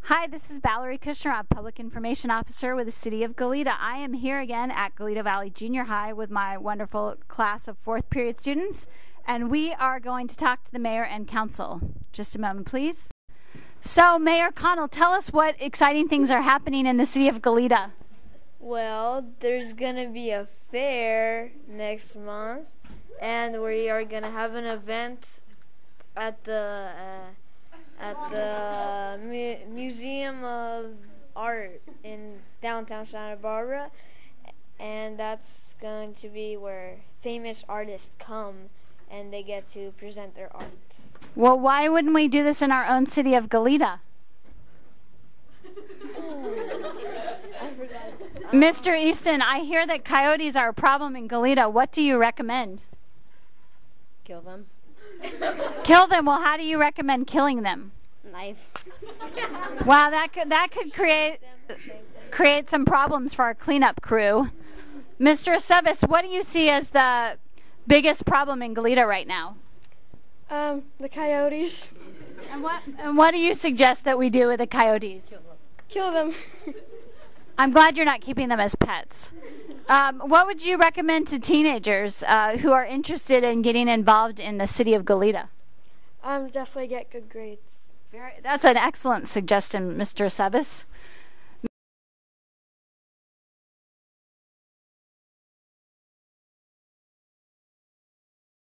Hi, this is Valerie Kushner, Public Information Officer with the City of Goleta. I am here again at Goleta Valley Junior High with my wonderful class of 4th period students, and we are going to talk to the Mayor and Council. Just a moment, please. So, Mayor Connell, tell us what exciting things are happening in the City of Goleta. Well, there's gonna be a fair next month, and we are gonna have an event at the Museum of Art in downtown Santa Barbara, and that's going to be where famous artists come and they get to present their art. Well, why wouldn't we do this in our own city of Goleta? I forgot. Mr. Easton, I hear that coyotes are a problem in Goleta. What do you recommend? Kill them. Kill them? Well, how do you recommend killing them? Knife. Wow, that could create some problems for our cleanup crew. Mr. Aceves, what do you see as the biggest problem in Goleta right now? The coyotes. And what do you suggest that we do with the coyotes? Kill them. I'm glad you're not keeping them as pets. What would you recommend to teenagers who are interested in getting involved in the city of Goleta? Definitely get good grades. That's an excellent suggestion, Mr. Aceves.